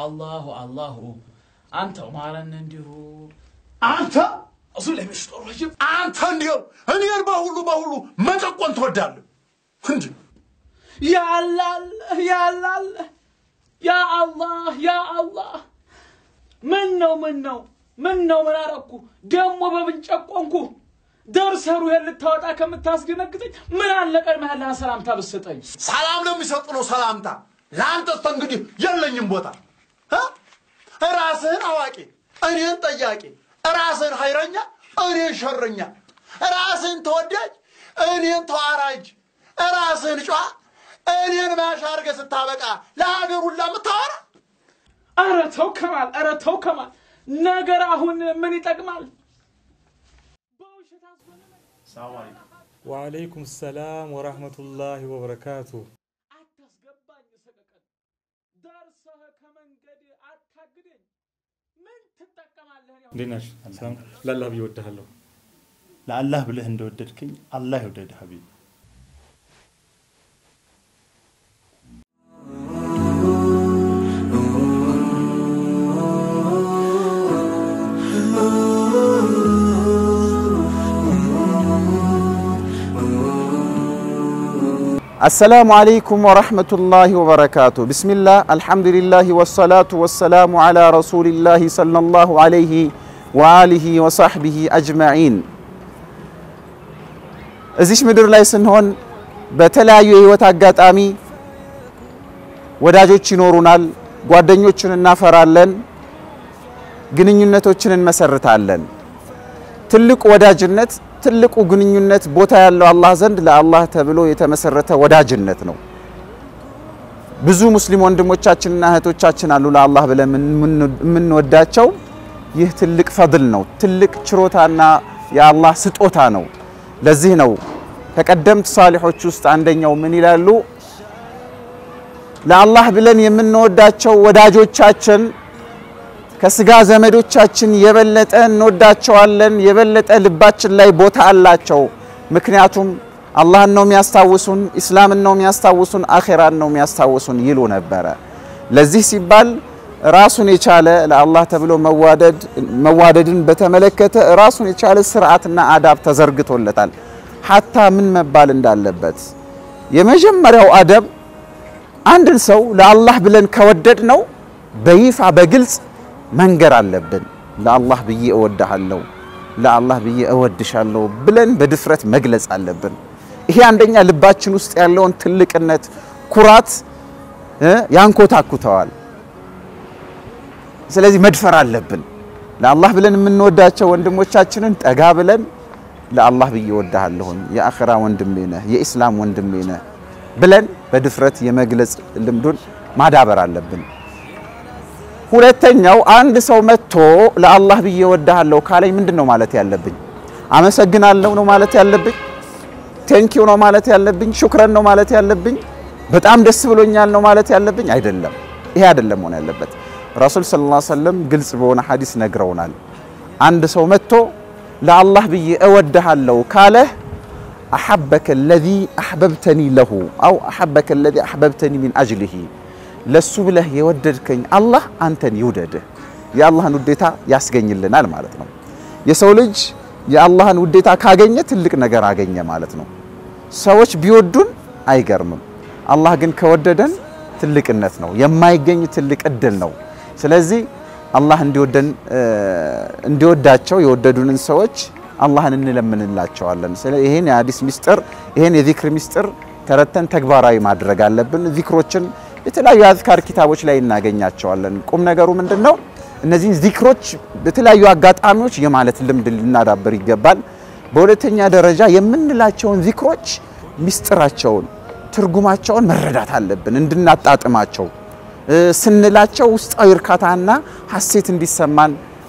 الله أنت ومارن نديو أنت أصل لي مش طرحيم أنت نديو أنا يرباهولو ما تقول تودال هندي يا الله يا الله منو من أراكو دمو ببنشاكونكو درسرو يلي تواتا كمتاسقي نكتي من علق المهلها سلامتا بالسطين سلام لم يسطنو سلامتا لانت استنقدي يلا نمبوتا ها راسهن عواكي أنين طياكي راسهن خيرنيا أنين شرنيا راسهن توداج أنين تواراج راسهن شوا أنين ما شارك ستابقا لا غيرو لا متوارا أرتو كمال نقراهن من يتقمال السلام عليكم وعليكم السلام ورحمة الله وبركاته أتسقباني سقكن درسها كمان قدي أتحقدين من تتقمال لهني ديناش سلام لله بيوده الله لا الله بله እንደወደድከኝ الله يودد حبيبي السلام عليكم ورحمة الله وبركاته بسم الله الحمد لله والصلاة والسلام على رسول الله صلى الله عليه وآله وصحبه أجمعين እዚሽ ምድር ላይ ስንሆን በተለያዩ ህይወት አጋጣሚ ወዳጆች ይኖሩናል ጓደኞችን እናፈራለን ግንኙነቶችን እንመሰርታለን ትልቁ ወዳጅነት ትልቁ ግንኙነት ቦታ ያለው አላህ ዘንድ ለአላህ ተብሎ የተመሰረተ ወዳጅነት ነው ብዙ ሙስሊም ወንድሞቻችንና እህቶቻችን አሉ ለአላህ ብለን ምን ወዳቸው ይህ ትልቅ ፈድል ነው ትልቅ ችሮታና የአላህ ስጦታ ነው ለዚህ ነው ተቀደምት ሷሊሖች ውስጥ አንደኛው ምን ይላሉ ለአላህ ብለን የምንወዳቸው ወዳጆቻችን ከስጋ ዘመዶቻችን የበለጠ እንወዳቸዋለን የበለጠ ልባችን ላይ ቦታ አላቸው ምክንያቱም አላህን ነው የሚያስታውሱን እስላምን ነው የሚያስታውሱን አኺራን ነው የሚያስታውሱን ይሉ ነበር ለዚህ ሲባል ራሱን የቻለ ለአላህ ተብሎ መዋደድን በተመለከተ ራሱን የቻለ ስርዓትና አዳብ ተዘርግቶለታል ሐታ ምን መባል እንዳለበት የመጀመሪያው አደብ አንድን ሰው ለአላህ ብለን ከወደድ ነው በይፋ በግልጽ መንገር አለብን ለአላህ ብዬ እወድሃለሁ ለአላህ ብዬ እወድሻለሁ ብለን በድፍረት መግለጽ አለብን ይሄ አንደኛ ልባችን ውስጥ ያለውን ትልቅነት ኩራት ያንኮታኩተዋል ስለዚህ መድፈር አለብን ለአላህ ብለን የምንወዳቸው ወንድሞቻችንን ጠጋ ብለን ለአላህ ብዬ እወድሃለሁ የአኺራ ወንድሜ ነህ የኢስላም ወንድሜ ነህ ብለን በድፍረት የመግለጽ ልምዱን ማዳበር አለብን ሁለተኛው አንድ ሰው መጥቶ ለአላህ ብዬ እወድሃለሁ ካለኝ ምንድነው ማለት ያለብኝ አመሰግናለሁ ነው ማለት ያለብኝ ቴንኪው ነው ማለት ያለብኝ ሹክራን ነው ማለት ያለብኝ በጣም ደስ ብሎኛል ነው ማለት ያለብኝ አይደለም ይሄ አይደለም ሆነ ያለበት ረሱል ሰለላሁ ዐለይሂ ወሰለም ግልጽ በሆነ ሐዲስ ነግረውናል አንድ ሰው መጥቶ ለአላህ ብዬ እወድሃለሁ ካለ احبك الذي احببتني له او احبك الذي احببتني من اجله ለሱ ብለህ የወደድከኝ አላህ አንተን ይውደድህ የአላህን ውዴታ ያስገኝልናል ማለት ነው የሰው ልጅ የአላህን ውዴታ ካገኘ ትልቅ ነገር አገኘ ማለት ነው ሰዎች ቢወዱን አይገርምም አላህ ግን ከወደደን ትልቅነት ነው የማይገኝ ትልቅ እድል ነው ስለዚህ አላህ እንዲወዳቸው የወደዱንን ሰዎች አላህን እንለምንላቸዋለን ስለዚህ ይሄን የሐዲስ ሚስጥር ይሄን የዚክር ሚስጥር ተረተን ተግባራዊ ማድረግ አለብን ዚክሮችን የተለያዩ አዝካር ኪታቦች ላይ እናገኛቸዋለን ቁም ነገሩ ምንድነው እነዚህ ዚክሮች በተለያዩ አጋጣሚዎች የማለት ልምድ ልናዳብር ይገባል በሁለተኛ ደረጃ የምንላቸውን ዚክሮች ሚስጥራቸውን ትርጉማቸውን መረዳት አለብን እንድናጣጥማቸው ስንላቸው ውስጣዊ እርካታና ሐሴት እንዲሰማን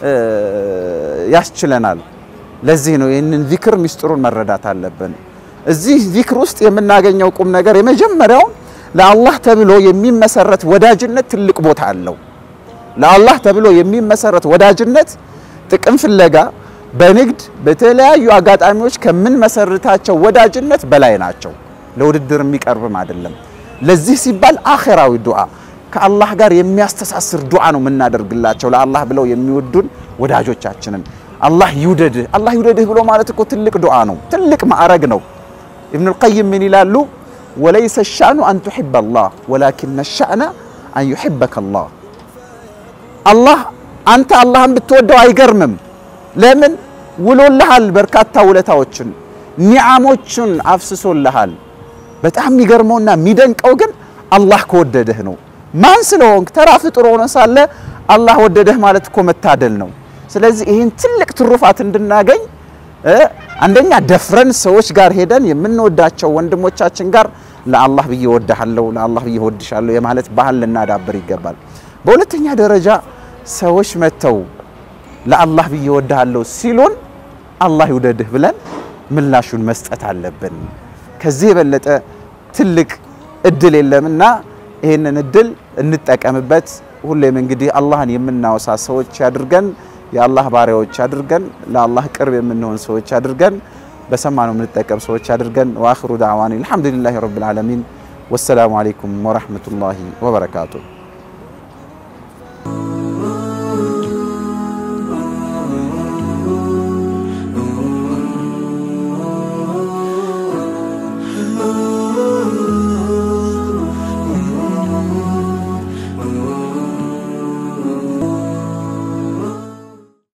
ያስችለናል ለዚህ ነው ይሄንን ዚክር ሚስጥሩን መረዳት አለብን እዚህ ዚክር ውስጥ የምናገኘው ቁም ነገር የመጀመሪያው ለአላህ ተብሎ የሚመሰረት ወዳጅነት ትልቅ ቦታ አለው ለአላህ ተብሎ የሚመሰረት ወዳጅነት ጥቅም ፍለጋ በንግድ በተለያዩ አጋጣሚዎች ከምን መሰረታቸው ወዳጅነት በላይ ናቸው ለውድድር የሚቀርብም አይደለም ለዚህ ሲባል አኺራዊ ዱዓ ከአላህ ጋር የሚያስተሳስር ዱዓ ነው የምናደርግላቸው ለአላህ ብለው የሚወዱን ወዳጆቻችንን አላህ ይውደድህ ብሎ ማለት እኮ ትልቅ ዱዓ ነው ትልቅ ማዕረግ ነው ኢብኑ القيم ምን ይላሉ وليس الشأن أن تحب الله ولكن الشأن أن يحبك الله الله أنت اللهم بتودوا አይገርምም ለምን ውሎልሃል በርካታ ውለታዎችን ኒዓሞችን አፍስሶልሃል በጣም የሚገርመውና የሚደንቀው ግን አላህ ከወደደህ ነው ማን ስለሆንክ ተራ ፍጡር ሆነ ሳለ አላህ ወደደህ ማለት እኮ መታደል ነው ስለዚህ ይሄን ትልቅ ትሩፋት እንድናገኝ አንደኛ ደፍረን ሰዎች ጋር ሄደን የምንወዳቸው ወንድሞቻችን ጋር ለአላህ ብዬ ወድሃለሁ ለአላህ ብዬ ወድሻለሁ የማለት ባህል ልናዳብር ይገባል በሁለተኛ ደረጃ ሰዎች መተው ለአላህ ብዬ ወድሃለሁ ሲሉን አላህ ይውደድህ ብለን ምላሹን መስጠት አለብን ከዚህ የበለጠ ትልቅ እድል የለምና ይሄንን እድል እንጠቀምበት ሁሌም እንግዲህ አላህን የምናወሳ ሰዎች ያድርገን የአላህ ባሪያዎች ያድርገን ለአላህ ቅርብ የምንሆን ሰዎች ያድርገን በሰማነው የምንጠቀም ሰዎች ያድርገን ወአኽሩ ዳዕዋኒ አልሐምዱሊላሂ ረቢል ዓለሚን ወሰላሙ አለይኩም ወራህመቱላሂ ወበረካቱሁ